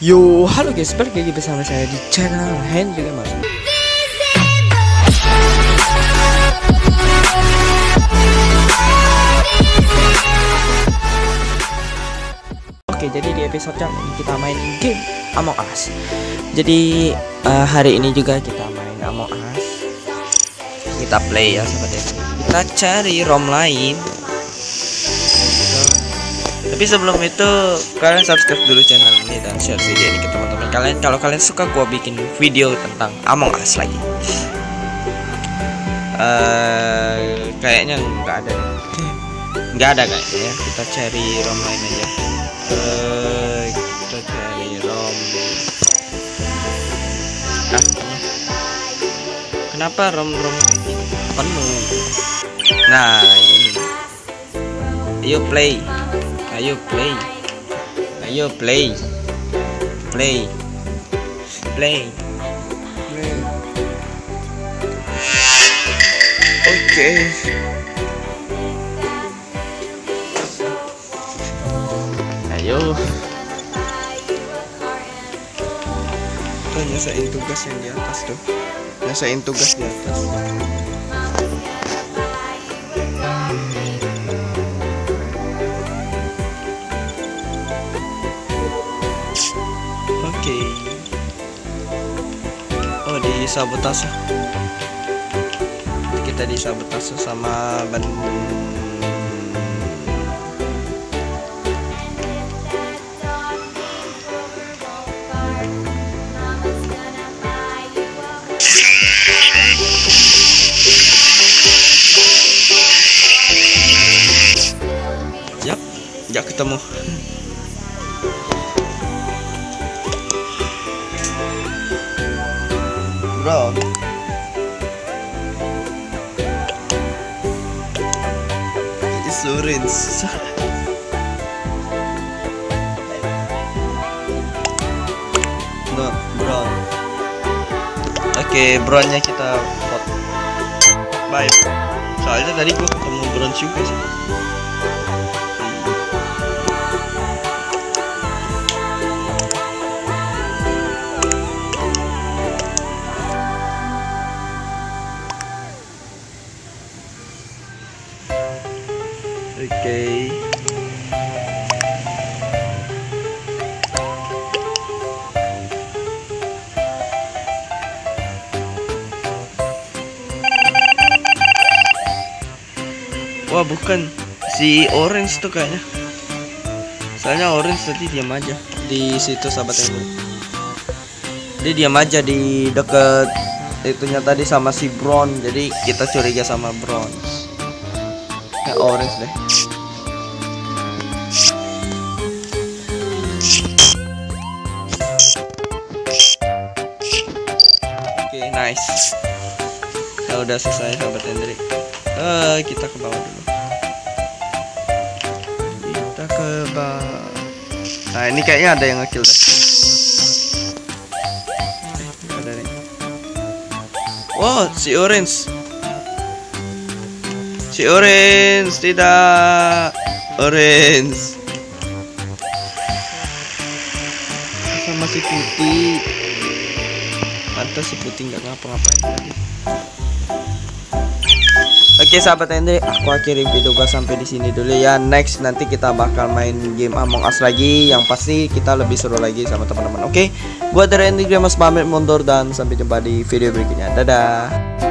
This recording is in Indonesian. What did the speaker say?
Yo, halo guys, balik lagi bersama saya di channel Henry Gamer. Oke, jadi di episode kali ini kita main game Among Us. Jadi hari ini juga kita main Among Us. Kita play ya seperti ini. Kita cari ROM lain. Tapi sebelum itu kalian subscribe dulu channel ini dan share video ini ke teman-teman kalian kalau kalian suka gua bikin video tentang Among Us lagi. Kayaknya nggak ada deh. Nggak ada kayaknya ya. Kita cari ROM lain aja. Kita cari ROM. Kenapa ROM ini penuh? Nah ini. Ayo play. Ayo play. Ayo play. Play. Play. Play. Oke. Ayo. Tuh nyesain tugas yang di atas tuh. Nyesain tugas di atas. Oke. Oh, di sabotase. Kita di sabotase sama ban. Yap, nggak ketemu. Bro, it's orange. Not brown. Oke, brownnya kita pot. Bye. Soalnya tadi gua ketemu brown juga sih. Oke. Wah, bukan si orange tuh kayaknya. Soalnya orange tadi diam aja di situ sahabat ini. Dia diam aja di deket itunya tadi sama si brown. Jadi kita curiga sama brown. Orange deh. Oke, nice. Ya udah selesai sahabat Hendrik. Kita ke bawah dulu. Kita ke bawah. Nah, ini kayaknya ada yang ngekill deh. Ada nih. Wow, si orange. Si orange, tidak orange sama si putih. Pantas si putih nggak ngapa-ngapain lagi. Oke sahabat Hendrik, aku akhiri video gua sampai di sini dulu ya. Next nanti kita bakal main game Among Us lagi, yang pasti kita lebih seru lagi sama teman-teman. Oke, gua dari Hendrik Gamer pamit mundur dan sampai jumpa di video berikutnya. Dadah.